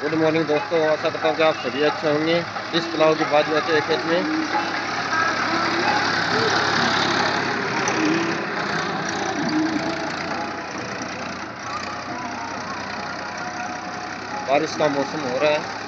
Good morning दोस्तों, आशा करता हूँ कि आप सभी अच्छे होंगे। इस पुलाव की बात होती है खेत में। बारिश का मौसम हो रहा है।